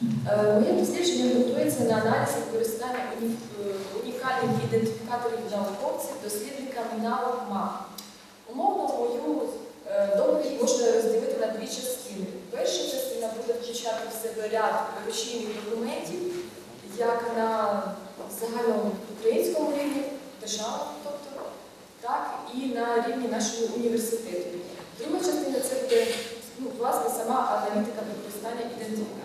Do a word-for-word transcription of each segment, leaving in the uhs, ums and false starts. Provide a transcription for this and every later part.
Моє дослідження ґрунтується на аналізі використання унікальних ідентифікаторів науковців дослідниками навик МА. Умовно, мою доповідь можна розділити на дві частини. Перша частина буде включати в себе ряд рушійних документів, як на загальноукраїнському рівні, державному, тобто, так і на рівні нашого університету. Друга частина – це буде, ну, власне, сама аналітика використання ідентифікаторів.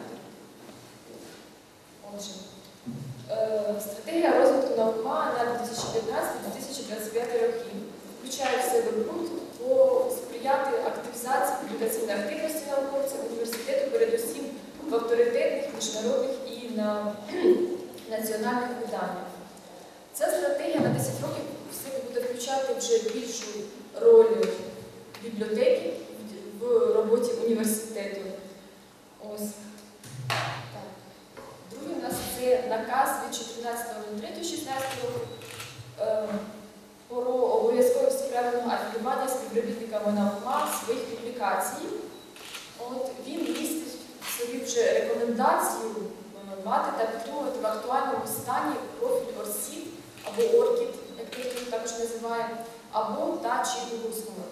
Отже, стратегія розвитку наук МА на дві тисячі п'ятнадцятий - дві тисячі двадцять п'ятий роки включає в себе пункт по сприяти активізації публікаційної активності науковців університету, передусім в авторитетних, міжнародних і на національних виданнях. Ця стратегія на десять років в себе буде включати вже більшу роль бібліотеки в роботі університету. Ось. Так. Другий у нас це наказ від чотирнадцятого третього шістнадцятого року про обов'язковість правильного афілювання співробітниками наук МА своїх публікацій. От, він містить в собі вже рекомендацію мати та підтримувати в актуальному стані профіль ОРСІД або ОРКІД, як хтось також називає, або та чи Google.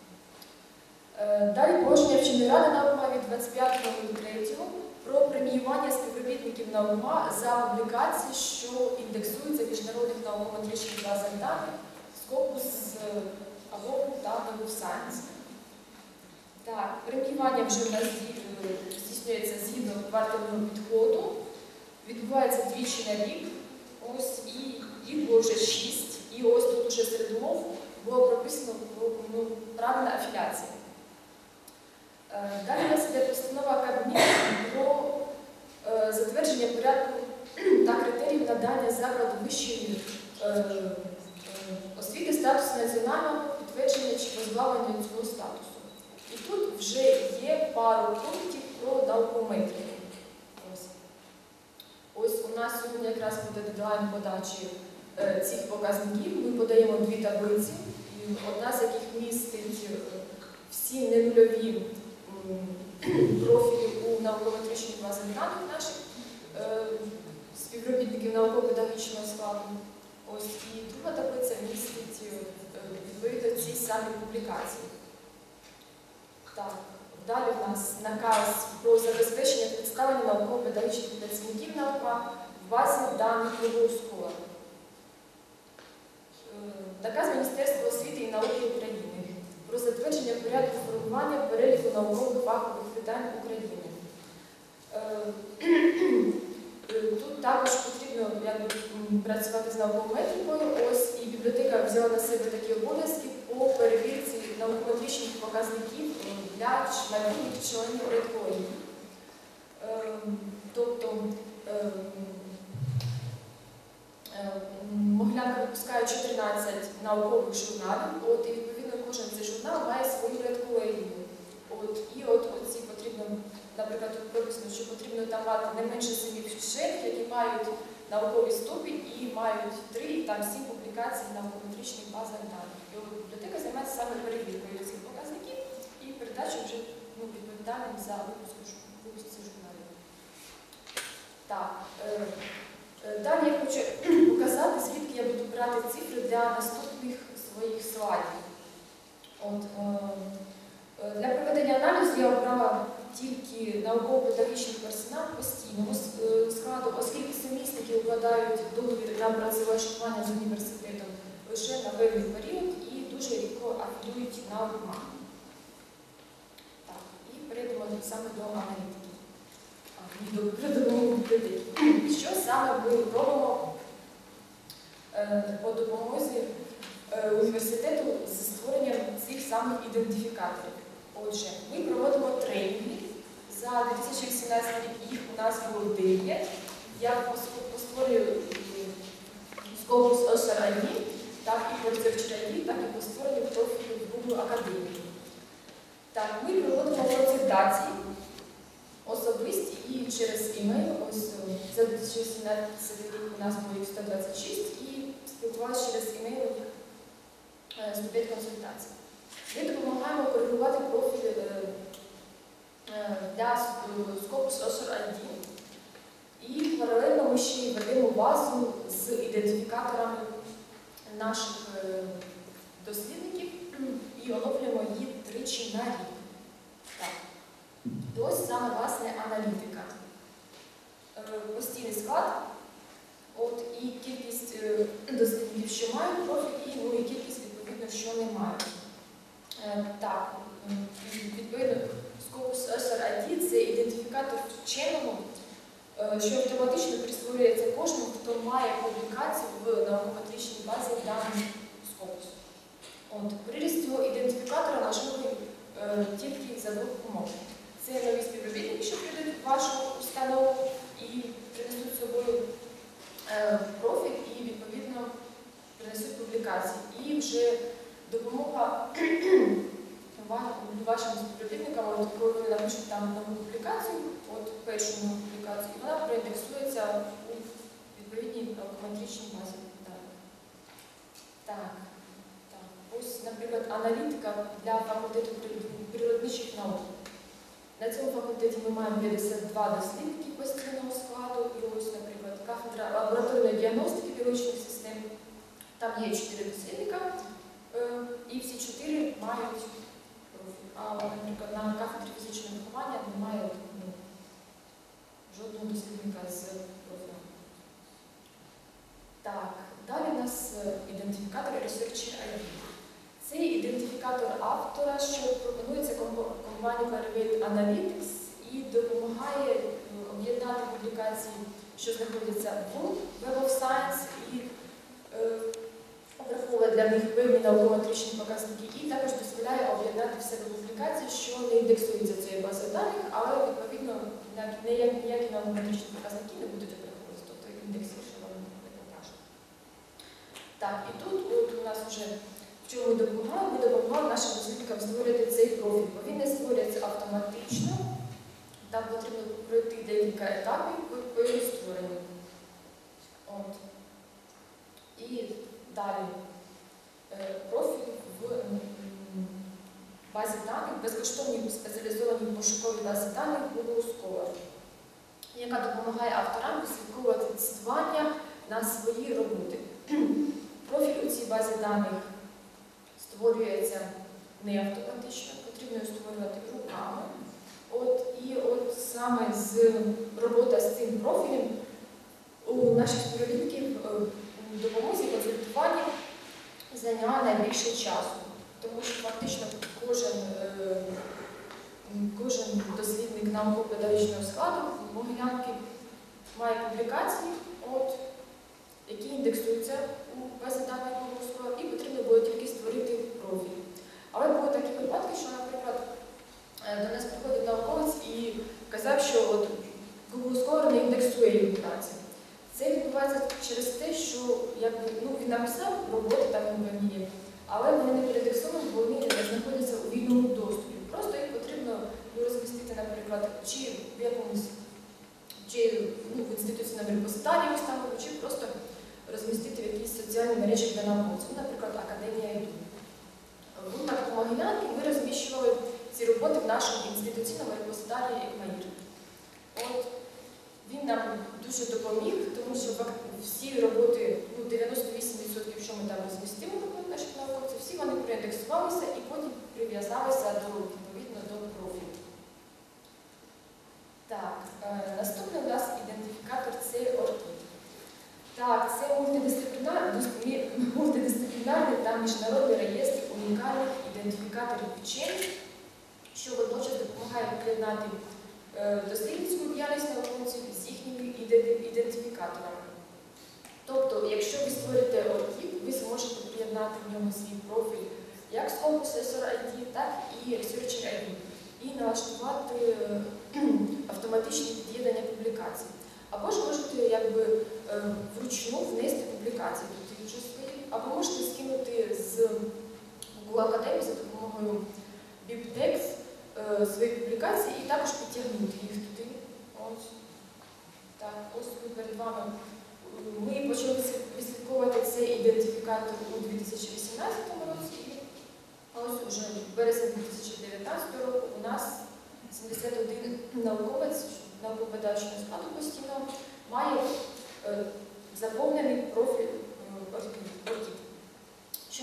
Далі положення вченої ради наук МА від двадцять п'ятого третього про преміювання співробітників наук МА за публікації, що індексуються в міжнародних науково-метричних базах даних Scopus або та Web of Science. Так, преміювання вже в нас здійснюється згідно квартального підходу, відбувається двічі на рік, ось, і їх було вже шість, і ось тут уже серед умов було прописано ну, правильна афіляція. Далі у нас йде постанова Кабміну про е, затвердження порядку та критеріїв надання закладу вищої е, е, освіти статусу національного підтвердження чи позбавлення цього статусу. І тут вже є пару пунктів про наукометрику. Ось. Ось у нас сьогодні якраз буде дедлайн подачі е, цих показників. Ми подаємо дві таблиці, одна з яких містить всі ненульові профілі у науково-метричних базах даних наших е, співробітників науково-педагогічного складу. Ось, і друга таблиця містить е, відповідно ці самі публікації. Так, далі у нас наказ про забезпечення представлення науково-педагогічних працівників наук МА в базі даних Google Scholar. Е, наказ Міністерства освіти і науки України про затвердження порядку формування переліку наукових фахових видань України. Тут також потрібно якби, працювати з науковометрикою. Ось, і бібліотека взяла на себе такі обов'язки по перевірці науково-метричних показників для майбутніх членів редколії. Тобто, Могилянка випускає чотирнадцять наукових журналів, от, і відповідно кожен цей журнал має свою редколегію. От, і от оці потрібно, наприклад, тут прописано, що потрібно там мати не менше семи вчених, які мають науковий ступінь і мають три, там сім публікацій на науково-метричних базах даних. І от бібліотека займається саме перевіркою цих показників і передачою вже ну, відповідальним за випуск цих журналів. Так. Е Далі я хочу показати, звідки я буду брати цифри для наступних своїх слайдів. От, е, для проведення аналізу я обрала тільки науково-педагогічний персонал постійного складу, оскільки сумісники укладають договір на працевлаштування з університетом лише на певний період і дуже рідко афілюють на УМА. Так, і перейдемо саме до аналітики. До передової бібліотеки. Що саме ми робимо е, по допомозі е, університету зі створенням цих самих ідентифікаторів? Отже, ми проводимо тренінги. За дві тисячі вісімнадцятий рік їх у нас було дев'ять. Я по створюю Scopus Author ай ді, так і по Researcher ай ді, так і по створенню профілю в Google Академії. Так, ми проводимо консультації особисті і через імейл. Ось за дві тисячі вісімнадцятий рік у нас було їх сто двадцять шість і спілкувалися через імейл з п'ять консультацій. Ми допомагаємо коригувати профіль для Scopus Author ай ді. ідентифікаторами наших дослідників і оновлюємо їх тричі на рік. Так. Ось саме, власне, аналітика. Постійний склад, от, і кількість дослідників, що мають профіль, і, ну, і кількість, відповідно, що не мають. Так, відповідно, Scopus ес ар ай ді – це ідентифікатор вченого, що автоматично присвоюється кожному, хто має публікацію в наукометричній базі даних Scopus. От, приріст цього ідентифікатора можливий е, тільки за двох умов. Це нові співробітники, що прийдуть в вашу установу і принесуть з собою е, профіль і, відповідно, принесуть публікації. І вже допомога вашим співробітникам, от, коли вони напишуть там нову публікацію, от першу нову публікацію, і вона проіндексується у відповідній наукометричній базі. Так. Так. Ось, наприклад, аналітика для факультету природничих наук. На цьому факультеті ми маємо п'ятдесят два дослідники постійного складу. І ось, наприклад, кафедра лабораторної діагностики біологічних систем. Там є чотири дослідника, і всі чотири мають профіль. А, наприклад, на кафедрі фізичного виховання немає ну, жодного дослідника з профілем. Так, далі у нас ідентифікатор Researcher ай ді. Це ідентифікатор автора, що пропонується компанії Clarivate Analytics і допомагає об'єднати публікації, що знаходяться в Web of Science, і е, враховує для них певні наукометричні показники, і також дозволяє об'єднати в себе публікації, що не індексуються цією базою даних, але, відповідно, ніякі наукометричні показники не будуть обраховуватися, тобто індексніше вам не покаже. Так, і тут от у нас вже в чому ми допомагаємо? Ми допомагаємо нашим дослідникам створити цей профіль, бо він не створюється автоматично, там потрібно пройти декілька етапів по його створенню. От. І далі профіль в базі даних, безкоштовній спеціалізованій пошуковій базі даних Google Scholar, яка допомагає авторам вислідковувати цитування на свої роботи. Профіль у цій базі даних створюється не автоматично, потрібно його створювати руками. От, і от саме з робота з цим профілем у наших співробітників у допомозі консультуванні зайняла найбільше часу, тому що фактично кожен, кожен дослідник науково-педагогічного складу Могилянки має публікації, от, які індексуються у базі даних Google Scholar, і потрібно було тільки створити профіль. Але були такі випадки, що, наприклад, до нас приходить науковець і казав, що от Google Scholar не індексує їх праці. Це відбувається через те, що якби, ну, він написав, роботи там не є, але вони не переіндексовані, бо вони знаходяться у вільному доступі. Просто їх потрібно ну, розмістити, наприклад, чи в якомусь, чи ну, в інституції на репозитарії установи, чи просто розмістити в якісь соціальні мережі для науковців, наприклад, Академія ай ді. В випадку Могилянки ми розміщували ці роботи в нашому інституційному репозитарії ЕКМАІР. От, він нам дуже допоміг, тому що всі роботи, ну, дев'яносто вісім відсотків, що ми там розмістимо роботи наших науковців, всі вони проіндексувалися і потім прив'язалися до, відповідно до профілю. Так, е, наступний у нас ідентифікатор – це ОРКІД. Так, це мультидисциплінарний, мультидисциплінарний та міжнародний реєстр унікальних ідентифікаторів вчених, що водночас допомагає приєднати дослідницьку діяльність науковців з їхніми ідентифікаторами. Тобто, якщо ви створите ОРКІД, ви зможете приєднати в ньому свій профіль як Scopus ес ар ай ді, так і Researcher ай ді, і налаштувати автоматичні під'єднання публікацій. Або ж можете якби, вручну внести публікації туди вже свої, або можете скинути з Google Академії за допомогою BibTeX свої публікації і також підтягнути їх туди. Ось. Так, ось тут перед вами. Ми почали відслідковувати цей ідентифікатор у дві тисячі вісімнадцятому році, і ось уже в березні дві тисячі дев'ятнадцятого року у нас сімдесят один науковець науково-педагогічного складу постійно має е, заповнений профіль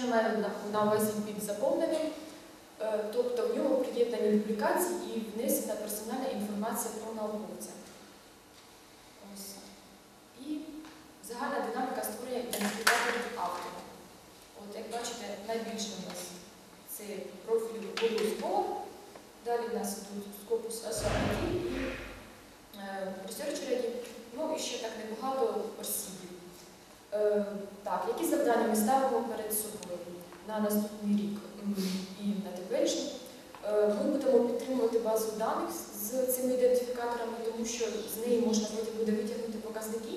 Що я маю на, на увазі під заповненим? Е, тобто в нього приєднані публікації і внесена персональна інформація про науковця. Ось. І загальна динаміка створення ідентифікаторів автора. От, як бачите, найбільше у нас це профіль обов'язково. Далі в нас тут Scopus Assortment і е, Research-Ready, ну і ще так небагато осіб. Е, так, які завдання ми ставимо перед собою на наступний рік і на теперішній? Е, ми будемо підтримувати базу даних з цими ідентифікаторами, тому що з неї можна потім буде витягнути показники,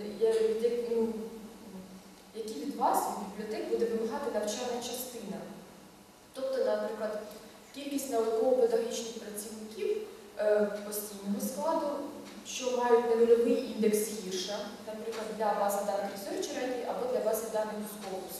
які від вас, від бібліотек, буде вимагати навчальна частина. Тобто, наприклад, кількість науково-педагогічних працівників е, постійного складу, що мають не нульовий індекс гірша, наприклад, для бази даних Research-Ready або для бази даних Scopus.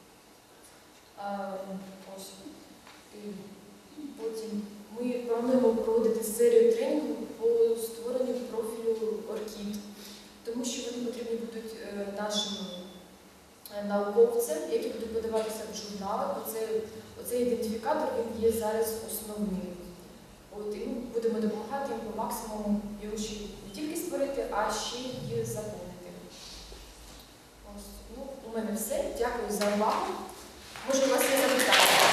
Ось. І потім ми плануємо проводити серію тренінгів по створенню профілю Оркід, тому що вони потрібні будуть е, нашим науковцям, які будуть подаватися в журналах. Оце, оцей ідентифікатор він є зараз основним. От, і ми будемо допомагати їм по максимуму його ще не тільки створити, а ще й заповнити. Ось, ну, у мене все. Дякую за увагу. Може, у вас є запитання?